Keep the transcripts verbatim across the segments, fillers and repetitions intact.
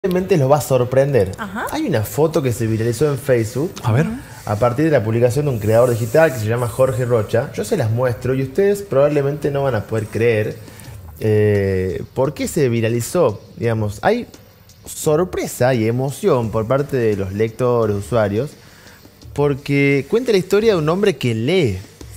Realmente los va a sorprender. Ajá. Hay una foto que se viralizó en Facebook. A ver. A partir de la publicación de un creador digital que se llama Jorge Rocha. Yo se las muestro y ustedes probablemente no van a poder creer eh, por qué se viralizó. Digamos, hay sorpresa y emoción por parte de los lectores, usuarios, porque cuenta la historia de un hombre que lee.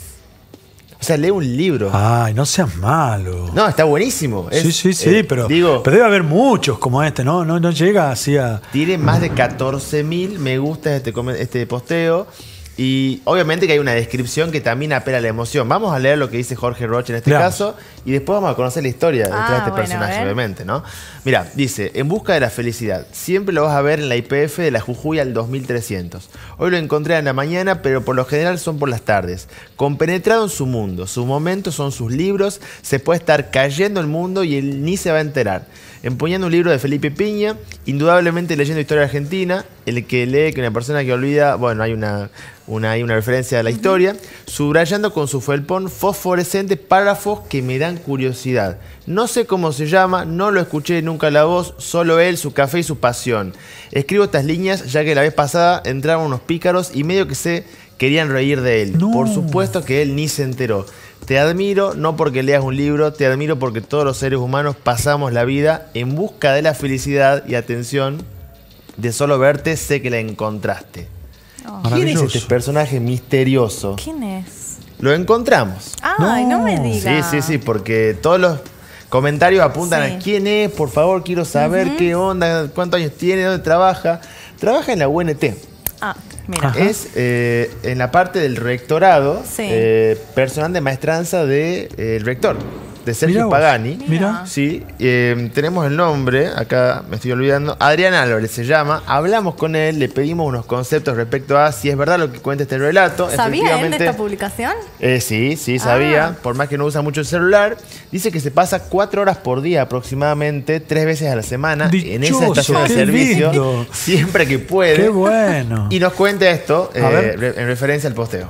O sea, lee un libro. Ay, no seas malo. No, está buenísimo. Es, sí, sí, sí, eh, pero, digo, pero debe haber muchos como este, ¿no? No, no llega así a... Tiene más de catorce mil me gusta este, este posteo. Y obviamente que hay una descripción que también apela a la emoción. Vamos a leer lo que dice Jorge Rocha en este Veamos. caso y después vamos a conocer la historia detrás Ah, de este bueno, personaje, a ver. obviamente, ¿no? Mira, dice, en busca de la felicidad. Siempre lo vas a ver en la I P F de la Jujuy al dos mil trescientos. Hoy lo encontré en la mañana, pero por lo general son por las tardes. Compenetrado en su mundo. Sus momentos son sus libros. Se puede estar cayendo el mundo y él ni se va a enterar. Empuñando un libro de Felipe Piña, indudablemente leyendo historia argentina, el que lee que una persona que olvida, bueno, hay una, una, hay una referencia a la historia, subrayando con su felpón fosforescente párrafos que me dan curiosidad. No sé cómo se llama, no lo escuché nunca la voz, solo él, su café y su pasión. Escribo estas líneas ya que la vez pasada entraron unos pícaros y medio que se querían reír de él. No. Por supuesto que él ni se enteró. Te admiro no porque leas un libro, te admiro porque todos los seres humanos pasamos la vida en busca de la felicidad y atención, de solo verte sé que la encontraste. Oh. ¿Quién es Maravilloso. este personaje misterioso? ¿Quién es? Lo encontramos. Ay, no, No. me Sí, digas. sí, sí, porque todos los comentarios apuntan Sí. a quién es, por favor, quiero saber Ujú. qué onda, cuántos años tiene, dónde trabaja. Trabaja en la U N T. Ah, mira. Ajá. Es eh, en la parte del rectorado, Sí. eh, personal de maestranza del de, eh, rector, de Mirá Sergio vos. Pagani. Mira. Sí, eh, tenemos el nombre, acá me estoy olvidando, Adrián Álvarez se llama. Hablamos con él, le pedimos unos conceptos respecto a si es verdad lo que cuenta este relato. ¿Sabía él de Efectivamente, esta publicación? eh, sí, sí, sabía. Ah. Por más que no usa mucho el celular. Dice que se pasa cuatro horas por día aproximadamente, tres veces a la semana, en esa Dichoso, estación de qué servicio, lindo. siempre que puede. Qué bueno. Y nos cuenta esto A eh, ver. re- en referencia al posteo.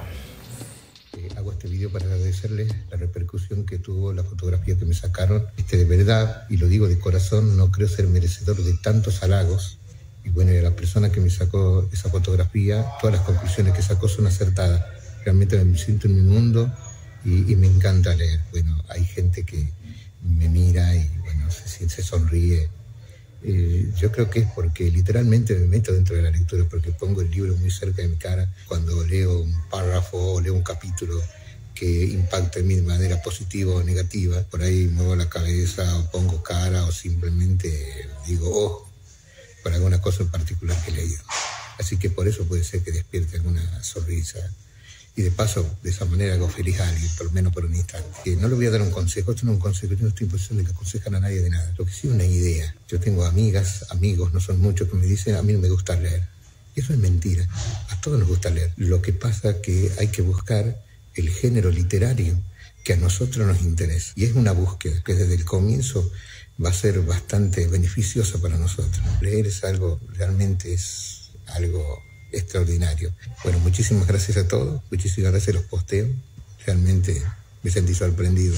Eh, hago este video para agradecerles la repercusión que tuvo la fotografía que me sacaron. Este, de verdad, y lo digo de corazón, no creo ser merecedor de tantos halagos. Y bueno, la persona que me sacó esa fotografía, todas las conclusiones que sacó son acertadas. Realmente me siento en mi mundo y, y me encanta leer. Bueno, hay gente que me mira y bueno, se, se sonríe. Eh, yo creo que es porque literalmente me meto dentro de la lectura, porque pongo el libro muy cerca de mi cara cuando leo un párrafo o leo un capítulo que impacta en mí de manera positiva o negativa. Por ahí muevo la cabeza o pongo cara o simplemente digo oh por alguna cosa en particular que he leído. Así que por eso puede ser que despierte alguna sonrisa. Y de paso, de esa manera hago feliz a alguien, por lo menos por un instante. Que no le voy a dar un consejo, esto no es un consejo, yo no estoy en posición de que aconsejan a nadie de nada. Lo que sí es una idea. Yo tengo amigas, amigos, no son muchos, que me dicen, a mí no me gusta leer. Y eso es mentira. A todos nos gusta leer. Lo que pasa es que hay que buscar el género literario que a nosotros nos interesa. Y es una búsqueda que desde el comienzo va a ser bastante beneficiosa para nosotros. Leer es algo, realmente es algo extraordinario. Bueno, muchísimas gracias a todos, muchísimas gracias a los posteos, realmente me sentí sorprendido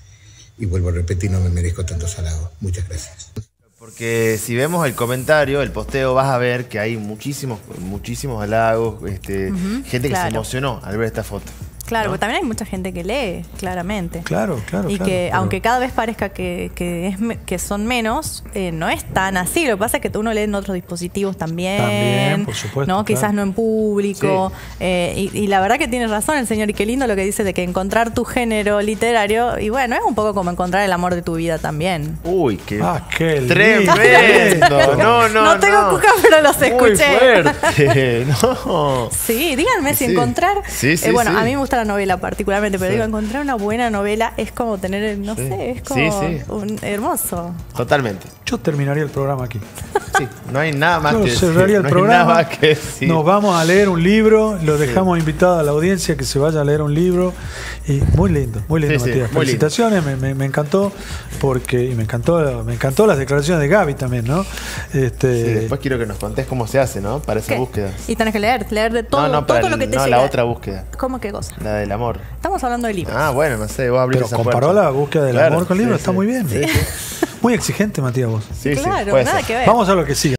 y vuelvo a repetir, no me merezco tantos halagos. Muchas gracias. Porque si vemos el comentario, el posteo, vas a ver que hay muchísimos, muchísimos halagos, este, Ujú, gente que se claro. emocionó al ver esta foto. Claro, ¿no? porque también hay mucha gente que lee, claramente. Claro, claro. Y claro, que pero- aunque cada vez parezca que, que, es, me- que son menos, eh, no es tan así. Lo que pasa es que uno lee en otros dispositivos también. También, por supuesto, ¿no? claro. Quizás no en público. Eh, y, y la verdad que tiene razón el señor, y qué lindo lo que dice de que encontrar tu género literario, y bueno, es un poco como encontrar el amor de tu vida también. Uy, qué Ah, qué lindo. tremendo. No, no, No tengo cuca, pero los Muy escuché. fuerte. No. Sí, díganme si Sí. encontrar. Sí, sí, eh, bueno, sí. a mí me gusta la novela particularmente, pero Sí. digo, encontrar una buena novela es como tener, no Sí. sé, es Sí, como sí. un hermoso. Totalmente. Yo terminaría el programa aquí. Sí, no hay nada más Yo que decir. cerraría el no programa. Hay nada más que decir. Nos vamos a leer un libro. Lo dejamos invitado a la audiencia que se vaya a leer un libro. Y muy lindo, muy lindo, Sí, sí, Matías. muy lindo. Felicitaciones, me, me, me encantó. Porque, y me encantó, me encantó las declaraciones de Gaby también, ¿no? Este, Sí, después quiero que nos contés cómo se hace, ¿no? Para esa ¿Qué? búsqueda. Y tenés que leer, leer de todo, no, no, para todo el- lo que te no, llega. la otra búsqueda. ¿Cómo qué cosa? La del amor. Estamos hablando de libros. Ah, bueno, no sé, vos abrís pero esa comparó puerta. la búsqueda del Claro, amor con el libro, sí, está sí. muy bien. Sí, sí. Muy exigente, Matías, vos. Sí, sí, Claro, puede nada ser. que ver. Vamos a lo que sigue.